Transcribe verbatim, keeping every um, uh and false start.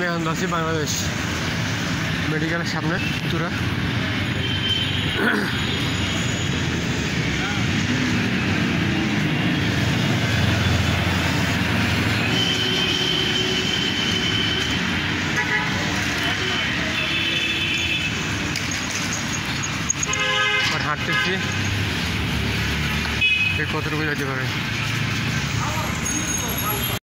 আমি এখন আছি বাংলাদেশ মেডিকেলের সামনে তুরা। হাঁটতেছি কতটুকু যেতে পারে।